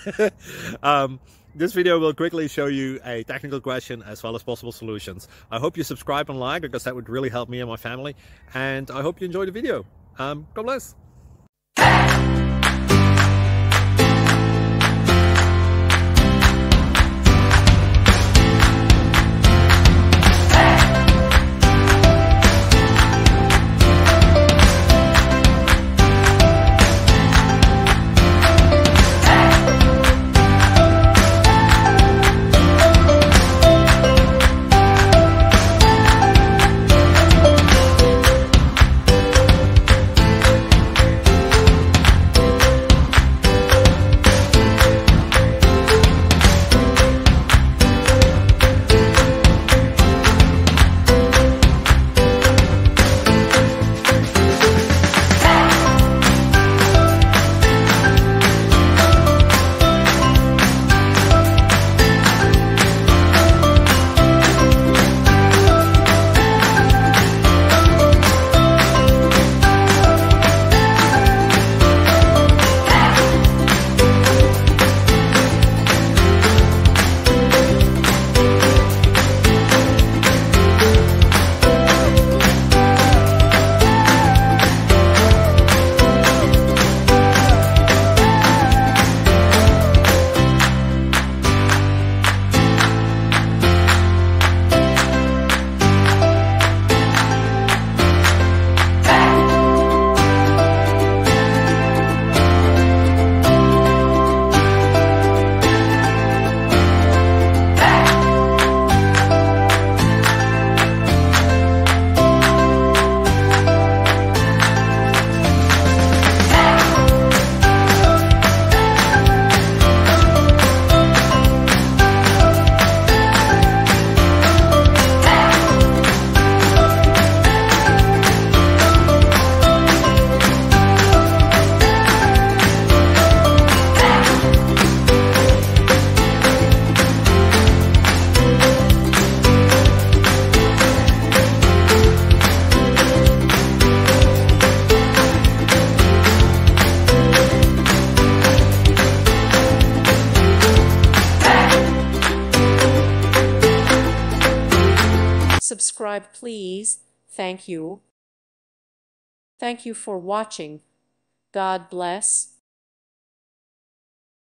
This video will quickly show you a technical question as well as possible solutions. I hope you subscribe and like, because that would really help me and my family. And I hope you enjoy the video. God bless. Subscribe, please. Thank you. Thank you for watching. God bless.